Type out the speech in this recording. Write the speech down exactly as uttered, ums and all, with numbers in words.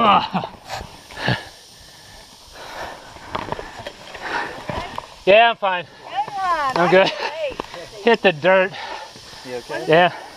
Oh. Yeah, I'm fine. Good one. I'm good. Hit the dirt. You okay? Yeah.